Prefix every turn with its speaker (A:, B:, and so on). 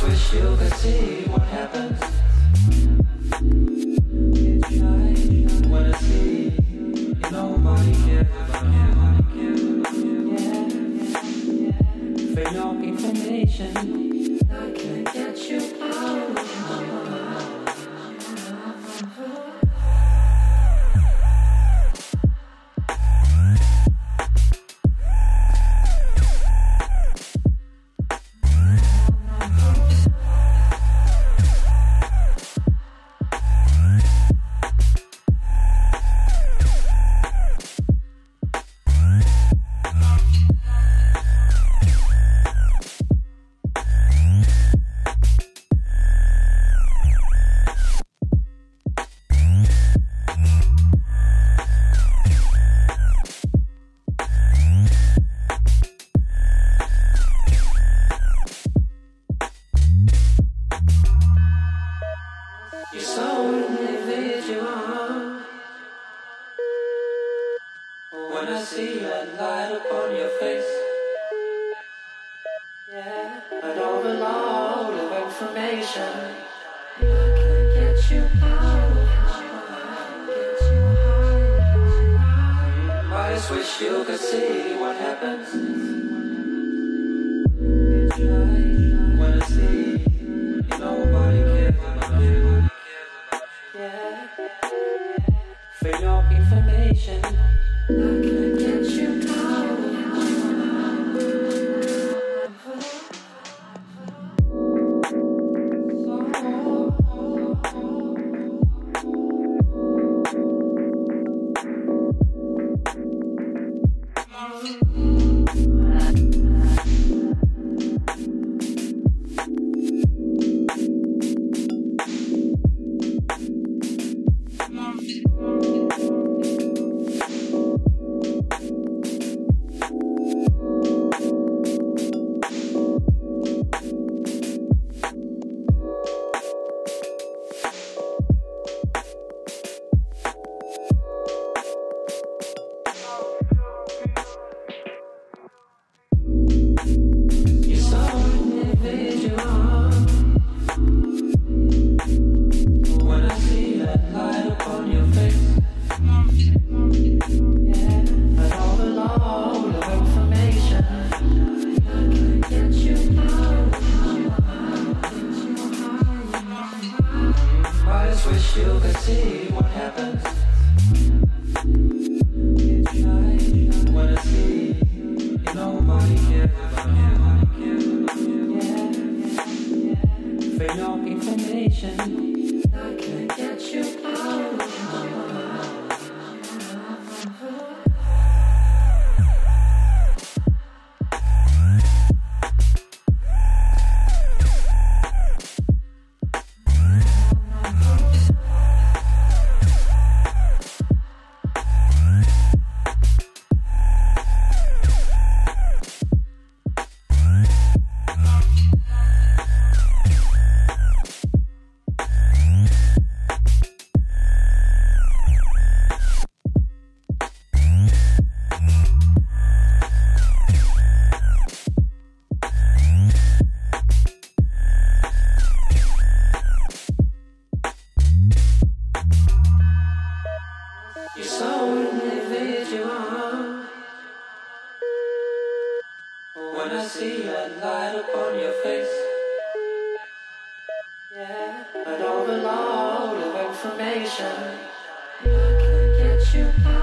A: wish you could see what happens when I see nobody cares about you. For your information, I can't get you out of my mind. You're so individual. When I see that light upon your face, yeah, an overload of information. I can't get you out of my mind. I just wish you could see what happens when I see nobody cares about you. Yeah, for your information, I can't get you out of my wish you could see what happens when I see nobody cares about you. Yeah, for your information, I can't get you out of my mind. You're so individual. When I see that light upon your face, yeah, an overload of information. I can't get you out.